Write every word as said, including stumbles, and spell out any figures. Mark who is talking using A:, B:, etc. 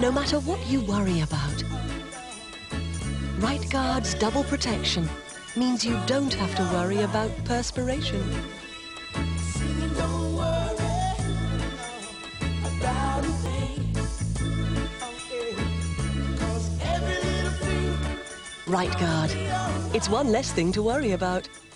A: no matter what you worry about. Right Guard's double protection means you don't have to worry about perspiration. Right Guard. It's one less thing to worry about.